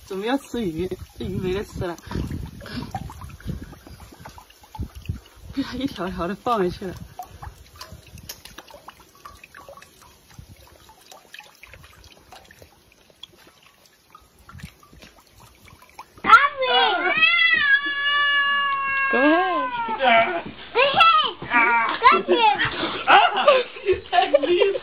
准备要吃鱼，这鱼没得吃了，被它一条条的放回去了。Go ahead. Got you.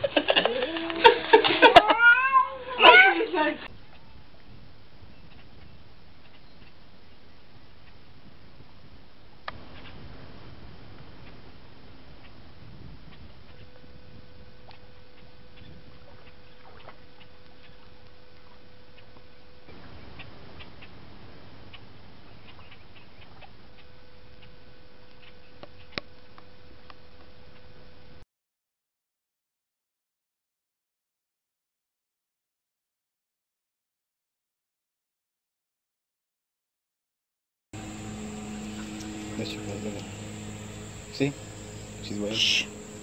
Let's see. See? She's waiting. Shh.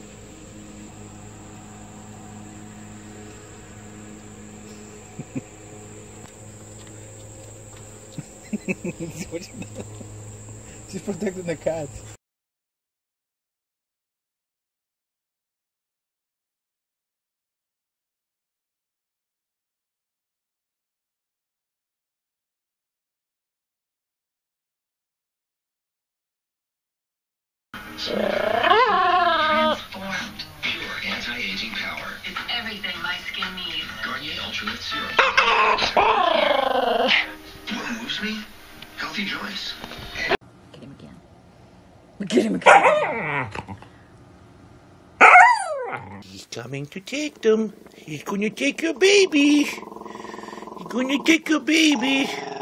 She's protecting the cat. Transformed. Pure anti-aging power. It's everything my skin needs. Garnier Ultimate Serum. What moves me? Healthy joints. Get him again. Get him again. He's coming to take them. He's gonna take your baby. He's gonna take your baby.